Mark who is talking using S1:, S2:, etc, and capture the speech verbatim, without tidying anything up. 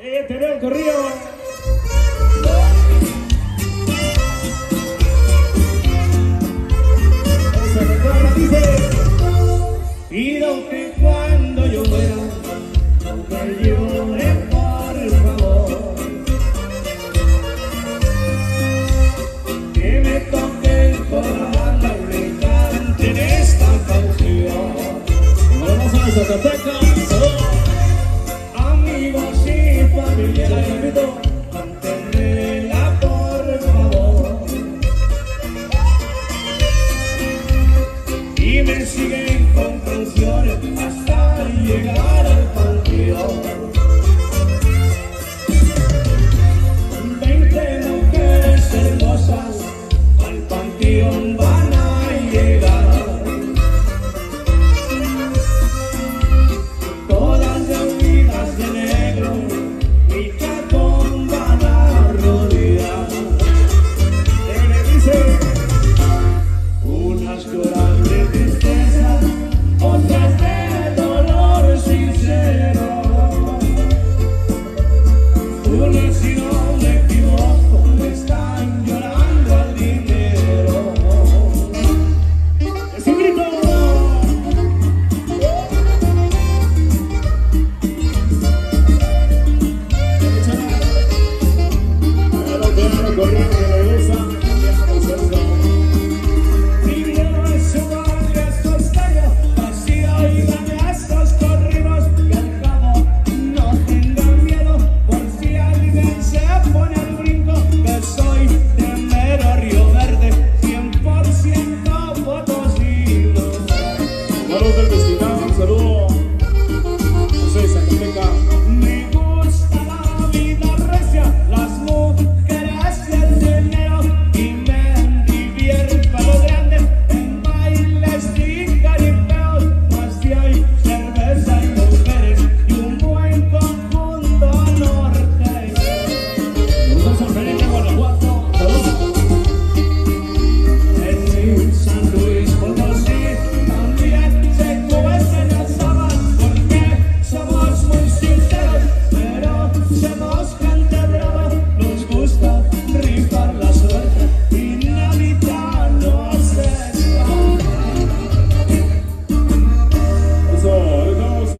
S1: Eh, te veo el corrido. Vamos a cantar, dice. Pido que cuando yo muera, nunca llore, por favor. Que me toque el corazón y me canten esta canción. Vamos a esa canción. Amigos y familiares, invito, cántenmela por favor. Y me siguen con canciones hasta llegar al panteón. Veinte mujeres hermosas al panteón van a llegar. Todas reunidas de negro, mi cartón van a rodear. Y me dice, unas lloran de tristeza, otras de dolor sincero. Unas, si no me equivoco, me están llorando al dinero. ¡Es un grito! Claro, claro, corriendo.